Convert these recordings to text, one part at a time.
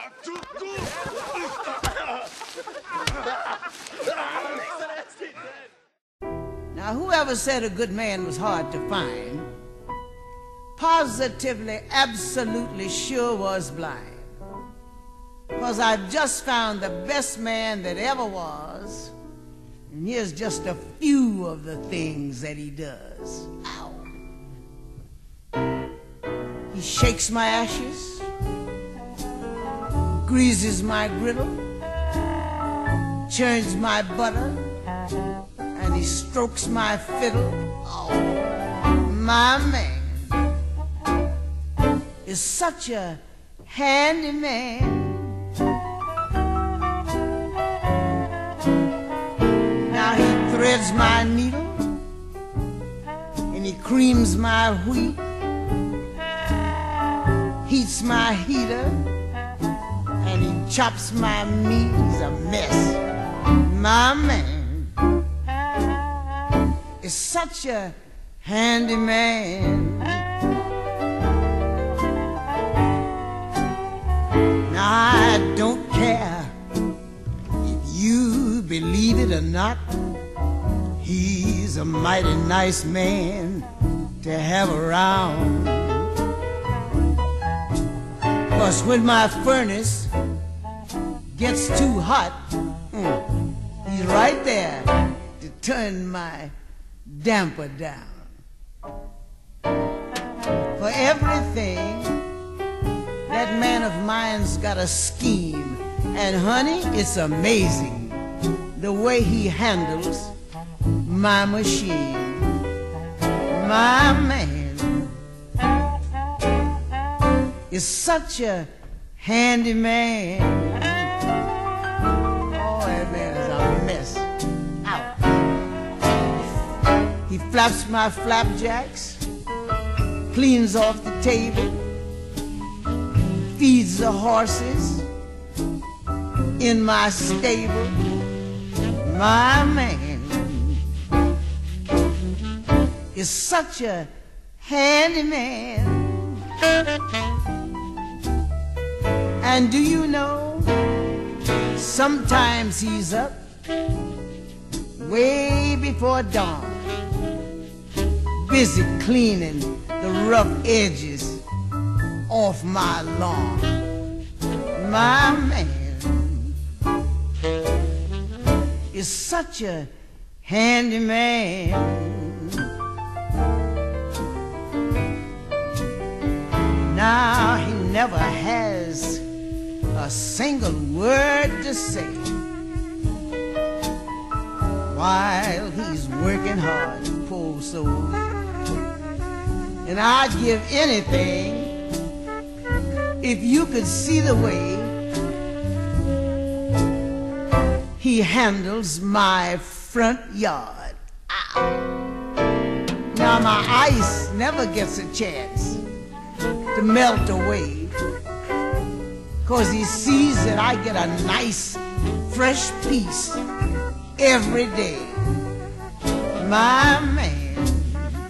Now, whoever said a good man was hard to find, positively, absolutely sure was blind. Because I've just found the best man that ever was, and here's just a few of the things that he does. Ow. He shakes my ashes, greases my griddle, churns my butter, and he strokes my fiddle. Oh, my man is such a handy man. Now he threads my needle and he creams my wheat, heats my heater and he chops my meat. He's a mess. My man is such a handy man. Now I don't care if you believe it or not, he's a mighty nice man to have around. 'Cause when my furnace gets too hot, he's right there to turn my damper down. For everything, that man of mine's got a scheme, and honey, it's amazing the way he handles my machine. My man is such a handy man. Oh, that man is a mess. Ow. He flaps my flapjacks, cleans off the table, feeds the horses in my stable. My man is such a handy man. And do you know, sometimes he's up way before dawn, busy cleaning the rough edges off my lawn. My man is such a handy man. Now he never has a single word to say while he's working hard, poor soul. And I'd give anything if you could see the way he handles my front yard. Ow. Now my ice never gets a chance to melt away, 'cause he sees that I get a nice fresh piece every day. My man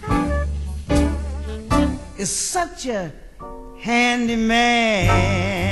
is such a handy man.